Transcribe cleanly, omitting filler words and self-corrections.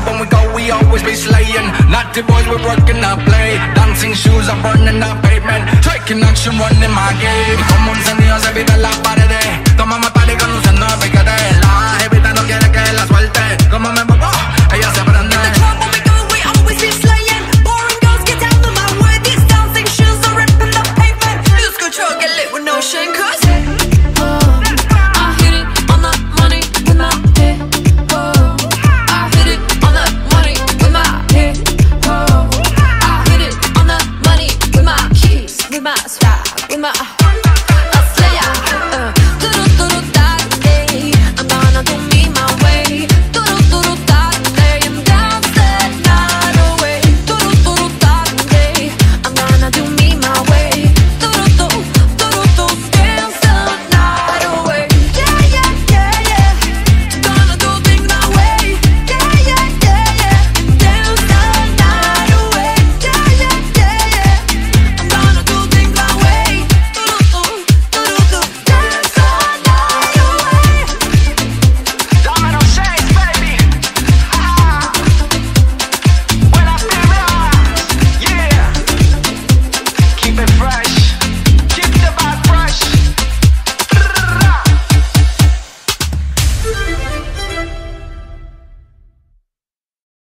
when we go, we always be slaying. Naughty boys, we're working our play. Dancing shoes are burning the pavement. Taking action, running my game. Como un sentido se vive en las paredes. Tomamos party conduciendo a picadera. Evitando quiere que